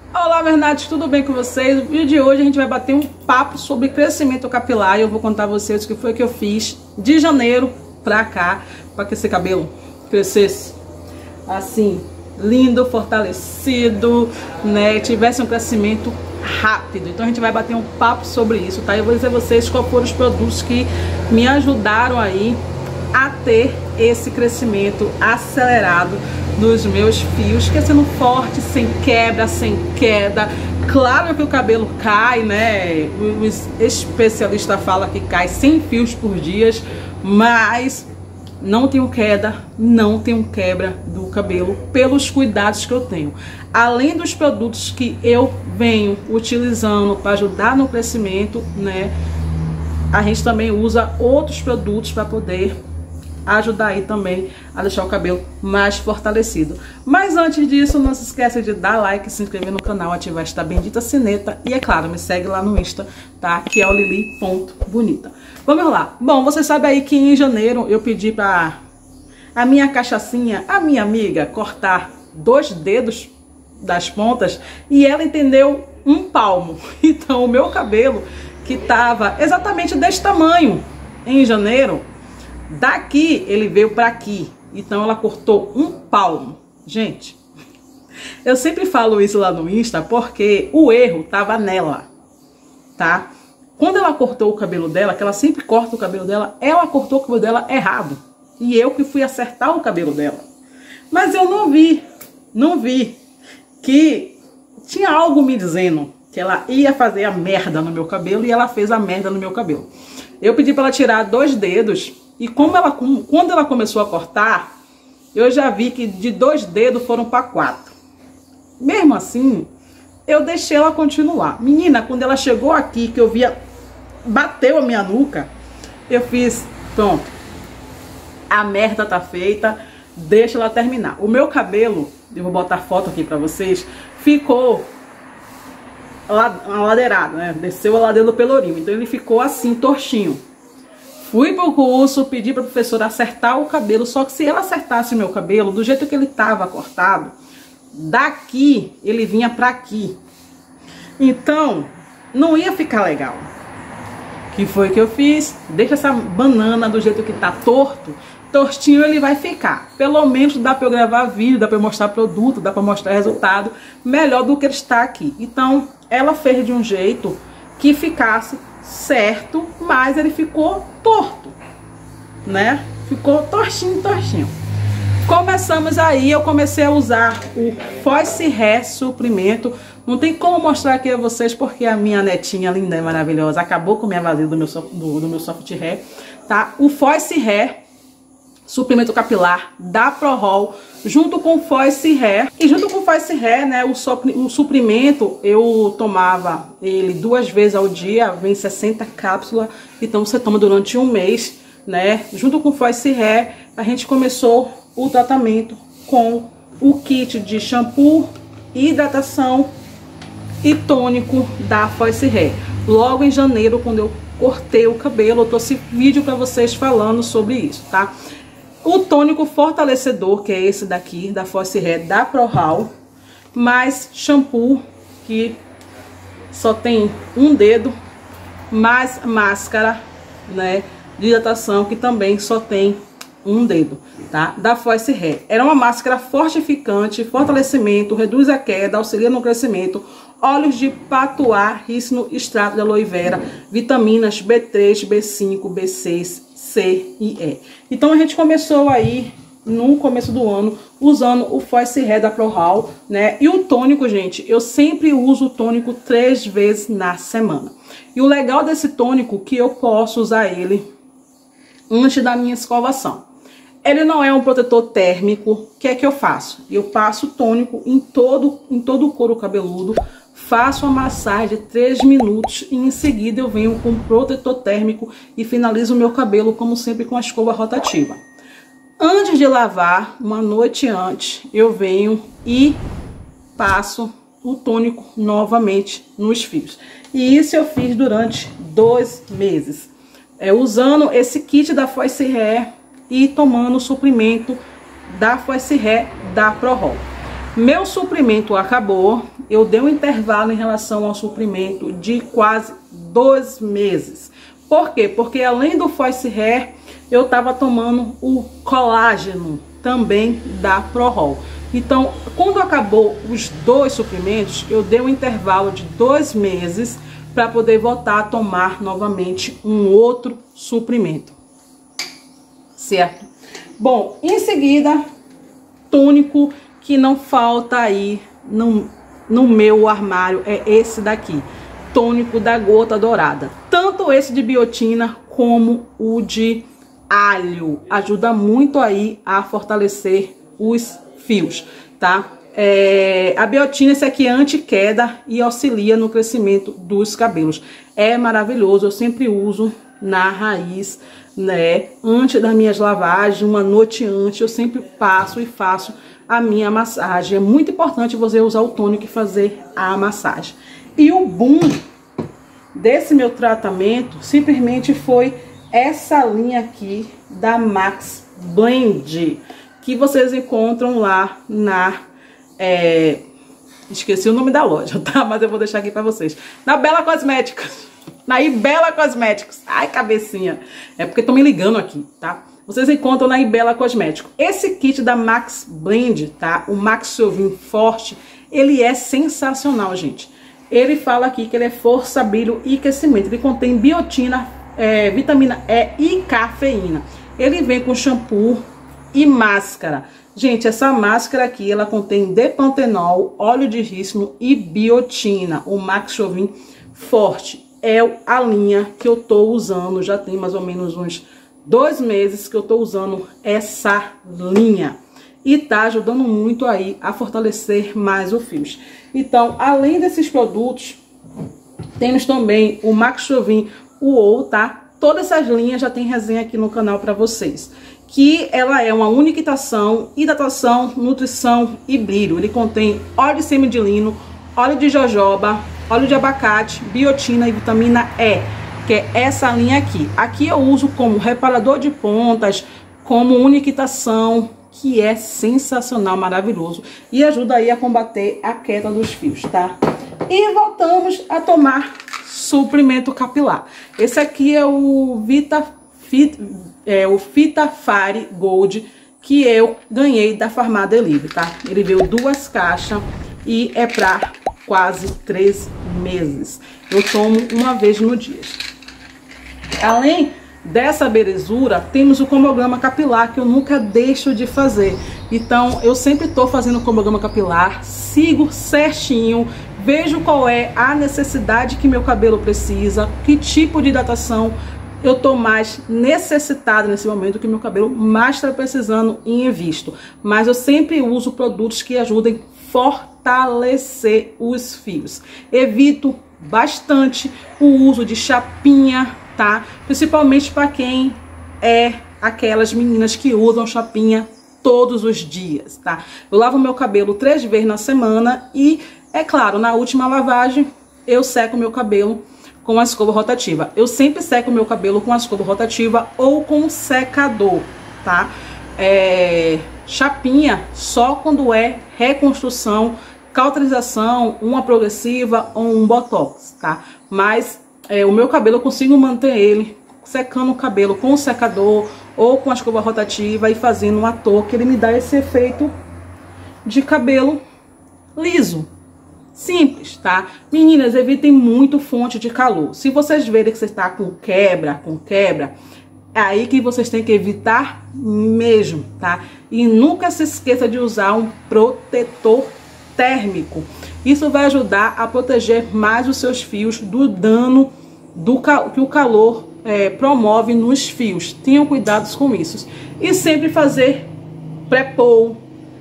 Olá, Bernardes, tudo bem com vocês? No vídeo de hoje a gente vai bater um papo sobre crescimento capilar e eu vou contar a vocês o que foi que eu fiz de janeiro pra cá para que esse cabelo crescesse assim, lindo, fortalecido, né? Tivesse um crescimento rápido. Então a gente vai bater um papo sobre isso, tá? Eu vou dizer a vocês quais foram os produtos que me ajudaram aí a ter esse crescimento acelerado nos meus fios, crescendo forte, sem quebra, sem queda. Claro que o cabelo cai, né? O especialista fala que cai 100 fios por dia, mas não tenho queda, não tenho quebra do cabelo pelos cuidados que eu tenho. Além dos produtos que eu venho utilizando para ajudar no crescimento, né? A gente também usa outros produtos para poder ajudar aí também a deixar o cabelo mais fortalecido. Mas antes disso, não se esqueça de dar like, se inscrever no canal, ativar esta bendita sineta e, é claro, me segue lá no Insta, tá? Que é o lili.bonita. Vamos lá. Bom, você sabe aí que em janeiro eu pedi para a minha cachaçinha, a minha amiga, cortar 2 dedos das pontas e ela entendeu 1 palmo. Então o meu cabelo, que tava exatamente desse tamanho em janeiro, daqui ele veio para aqui. Então ela cortou 1 palmo. Gente, eu sempre falo isso lá no Insta porque o erro tava nela, tá? Quando ela cortou o cabelo dela, que ela sempre corta o cabelo dela, ela cortou o cabelo dela errado. E eu que fui acertar o cabelo dela. Mas eu não vi que tinha algo me dizendo que ela ia fazer a merda no meu cabelo e ela fez a merda no meu cabelo. Eu pedi para ela tirar 2 dedos. E quando ela começou a cortar, eu já vi que de 2 dedos foram para 4. Mesmo assim, eu deixei ela continuar. Menina, quando ela chegou aqui, que eu via, bateu a minha nuca, eu fiz, pronto, a merda tá feita, deixa ela terminar. O meu cabelo, eu vou botar foto aqui para vocês, ficou ladeirado, né? Desceu a ladeira do pelourinho, então ele ficou assim, tortinho. Fui pro curso, pedi pra professora acertar o cabelo, só que se ela acertasse o meu cabelo, do jeito que ele tava cortado, daqui ele vinha pra aqui. Então, não ia ficar legal. O que foi que eu fiz? Deixa essa banana do jeito que tá tortinho ele vai ficar. Pelo menos dá pra eu gravar vídeo, dá pra eu mostrar produto, dá pra mostrar resultado melhor do que ele está aqui. Então, ela fez de um jeito que ficasse certo, mas ele ficou torto, né? Ficou tortinho. Começamos aí, eu comecei a usar o Foice Hair suprimento. Não tem como mostrar aqui a vocês porque a minha netinha linda e maravilhosa acabou com a minha vasilha do meu soft hair, tá? O Foice Hair suprimento capilar da ProHaul, junto com o Foice Hair. E junto com o Foice Hair, né, o suprimento, eu tomava ele 2 vezes ao dia, vem 60 cápsulas, então você toma durante 1 mês, né? Junto com o Foice Hair, a gente começou o tratamento com o kit de shampoo, hidratação e tônico da Foice Hair. Logo em janeiro, quando eu cortei o cabelo, eu trouxe vídeo para vocês falando sobre isso, tá? O tônico fortalecedor, que é esse daqui, da Foice Hair, da ProHaul, mais shampoo, que só tem 1 dedo, mais máscara, né, de hidratação, que também só tem 1 dedo, tá? Da Foice Hair. Era uma máscara fortificante, fortalecimento, reduz a queda, auxilia no crescimento, óleos de patuá, rícino, extrato de aloe vera, vitaminas B3, B5, B6, C e E. Então a gente começou aí no começo do ano usando o Foice Hair da ProHaul, né? E o tônico, gente, eu sempre uso o tônico 3 vezes na semana. E o legal desse tônico é que eu posso usar ele antes da minha escovação. Ele não é um protetor térmico. O que é que eu faço? Eu passo tônico em todo o couro cabeludo, faço uma massagem de 3 minutos e em seguida eu venho com protetor térmico e finalizo o meu cabelo, como sempre, com a escova rotativa. Antes de lavar, uma noite antes, eu venho e passo o tônico novamente nos fios. E isso eu fiz durante 2 meses. Usando esse kit da Foice Hair e tomando o suprimento da Foice Hair da ProHaul. Meu suprimento acabou eu dei um intervalo em relação ao suprimento de quase 2 meses. Por quê? Porque além do Voice Hair, eu estava tomando o colágeno também da ProRol. Então, quando acabou os 2 suprimentos, eu dei um intervalo de 2 meses para poder voltar a tomar novamente um outro suprimento, certo? Bom, em seguida, tônico que não falta aí no meu armário é esse daqui, tônico da Gota Dourada. Tanto esse de biotina como o de alho ajuda muito aí a fortalecer os fios, tá? A biotina, esse aqui é anti-queda e auxilia no crescimento dos cabelos. É maravilhoso, eu sempre uso na raiz, né? Antes das minhas lavagens, uma noite antes, eu sempre passo e faço a minha massagem. É muito importante você usar o tônico e fazer a massagem. E o boom desse meu tratamento simplesmente foi essa linha aqui da Max Blend, que vocês encontram lá na... esqueci o nome da loja, tá? Mas eu vou deixar aqui pra vocês. Na Bela Cosméticos. Na Ibela Cosméticos. Ai, cabecinha. É porque estão me ligando aqui, tá? Vocês encontram na Ibela Cosméticos. Esse kit da Max Blend, tá? O Max Chauvin Forte, ele é sensacional, gente. Ele fala aqui que ele é força, brilho e aquecimento. Ele contém biotina, vitamina E e cafeína. Ele vem com shampoo e máscara. Gente, essa máscara aqui, ela contém depantenol, óleo de rícino e biotina. O Max Chauvin Forte é a linha que eu tô usando. Já tem mais ou menos uns 2 meses que eu tô usando essa linha. E tá ajudando muito aí a fortalecer mais os fios. Então, além desses produtos, temos também o Max Chauvin UO, tá? Todas essas linhas já tem resenha aqui no canal para vocês. Que ela é uma unificação, hidratação, nutrição e brilho. Ele contém óleo de sêmen de lino, óleo de jojoba, óleo de abacate, biotina e vitamina E, que é essa linha aqui. Aqui eu uso como reparador de pontas, como unificação, que é sensacional, maravilhoso. E ajuda aí a combater a queda dos fios, tá? E voltamos a tomar suprimento capilar. Esse aqui é o Vitafari Gold, que eu ganhei da Farmadelive, tá? Ele veio 2 caixas e é pra quase 3 meses. Eu tomo uma vez no dia. Além dessa belezura, temos o cromograma capilar, que eu nunca deixo de fazer. Então, eu sempre tô fazendo o cromograma capilar, sigo certinho, vejo qual é a necessidade que meu cabelo precisa, que tipo de hidratação eu tô mais necessitada nesse momento, que meu cabelo mais está precisando e invisto. Mas eu sempre uso produtos que ajudem a fortalecer os fios. Evito bastante o uso de chapinha, tá? Principalmente para quem é aquelas meninas que usam chapinha todos os dias, tá? Eu lavo meu cabelo 3 vezes na semana e, é claro, na última lavagem eu seco meu cabelo com a escova rotativa. Eu sempre seco meu cabelo com a escova rotativa ou com secador, tá? Chapinha só quando é reconstrução, cauterização, uma progressiva ou um botox, tá? Mas o meu cabelo eu consigo manter ele secando o cabelo com o secador ou com a escova rotativa e fazendo uma touca. Ele me dá esse efeito de cabelo liso. Simples, tá? Meninas, evitem muito fonte de calor. Se vocês verem que você está com quebra, é aí que vocês têm que evitar mesmo, tá? E nunca se esqueça de usar um protetor térmico. Isso vai ajudar a proteger mais os seus fios do dano que o calor promove nos fios. Tenham cuidados com isso. E sempre fazer pré-poo,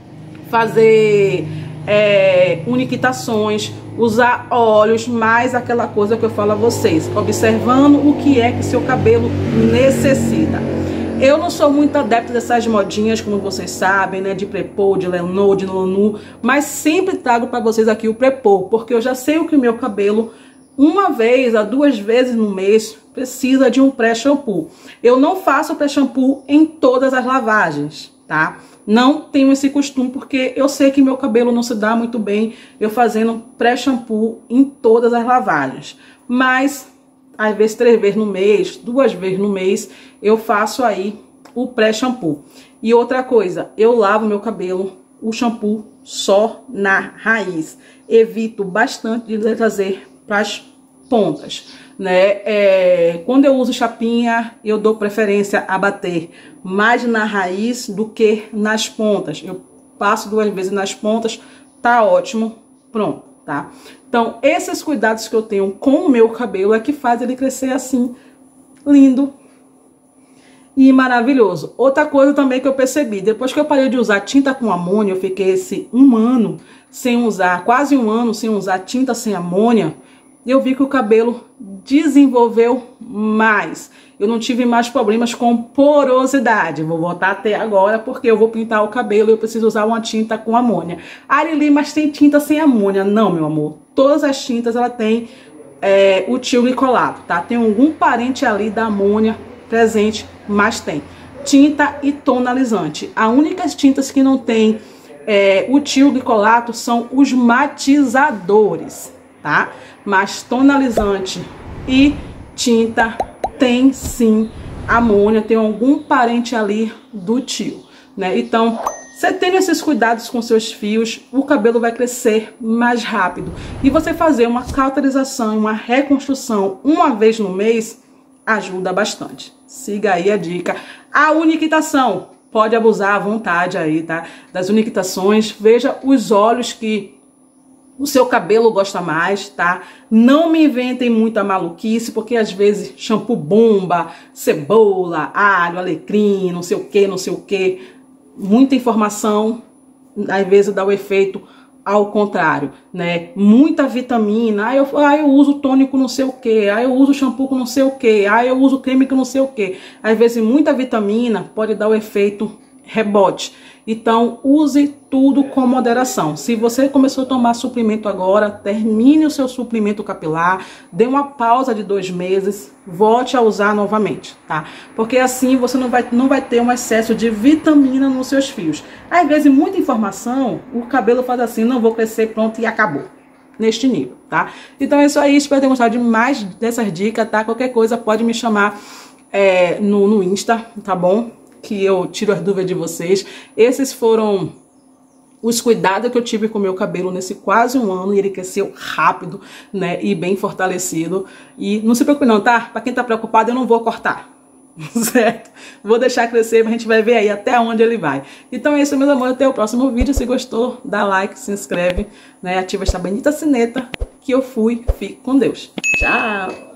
fazer unificações, usar óleos, mais aquela coisa que eu falo a vocês, observando o que é que seu cabelo necessita. Eu não sou muito adepta dessas modinhas, como vocês sabem, né, de pré-poo, de Lenor, de Lanu, mas sempre trago para vocês aqui o pré-poo, porque eu já sei o que o meu cabelo, 1 vez a 2 vezes no mês, precisa de um pré-shampoo. Eu não faço pré-shampoo em todas as lavagens, tá? Não tenho esse costume porque eu sei que meu cabelo não se dá muito bem eu fazendo pré-shampoo em todas as lavagens. Mas, às vezes 3 vezes no mês, 2 vezes no mês, eu faço aí o pré-shampoo. E outra coisa, eu lavo meu cabelo, o shampoo só na raiz. Evito bastante de trazer para as pontas, né? Quando eu uso chapinha, eu dou preferência a bater mais na raiz do que nas pontas. Eu passo 2 vezes nas pontas, tá ótimo, pronto, tá? Então, esses cuidados que eu tenho com o meu cabelo é que faz ele crescer assim, lindo e maravilhoso. Outra coisa também que eu percebi, depois que eu parei de usar tinta com amônia, eu fiquei esse quase um ano sem usar tinta sem amônia, eu vi que o cabelo desenvolveu mais. Eu não tive mais problemas com porosidade. Vou voltar até agora porque eu vou pintar o cabelo e eu preciso usar uma tinta com amônia. Arili, mas tem tinta sem amônia? Não, meu amor. Todas as tintas ela tem o tilglicolato, tá? Tem algum parente ali da amônia presente, mas tem. Tinta e tonalizante. As únicas tintas que não tem o tilglicolato são os matizadores, tá? Mas tonalizante e tinta tem sim amônia, tem algum parente ali do tio, né? Então, você tendo esses cuidados com seus fios, o cabelo vai crescer mais rápido. E você fazer uma cauterização, uma reconstrução uma vez no mês, ajuda bastante. Siga aí a dica. A uniquitação, pode abusar à vontade aí, tá? Das uniquitações, veja os óleos que o seu cabelo gosta mais, tá? Não me inventem muita maluquice, porque às vezes shampoo bomba, cebola, alho, alecrim, não sei o que, não sei o que. Muita informação, às vezes dá o efeito ao contrário, né? Muita vitamina, eu uso tônico não sei o que, eu uso shampoo com não sei o que, eu uso creme com não sei o que. Às vezes muita vitamina pode dar o efeito rebote. Então, use tudo com moderação. Se você começou a tomar suplemento agora, termine o seu suplemento capilar, dê uma pausa de 2 meses, volte a usar novamente, tá? Porque assim você não vai ter um excesso de vitamina nos seus fios. Às vezes, muita informação, o cabelo faz assim, não vou crescer, pronto, e acabou. Neste nível, tá? Então é isso aí, espero ter gostado de mais dessas dicas, tá? Qualquer coisa pode me chamar no Insta, tá bom? Que eu tiro as dúvidas de vocês. Esses foram os cuidados que eu tive com o meu cabelo nesse quase um ano, e ele cresceu rápido, né, e bem fortalecido. E não se preocupe não, tá? Pra quem tá preocupado, eu não vou cortar, certo? Vou deixar crescer, mas a gente vai ver aí até onde ele vai. Então é isso, meus amores, até o próximo vídeo. Se gostou, dá like, se inscreve, né, ativa essa bendita sineta, que eu fui, fique com Deus. Tchau!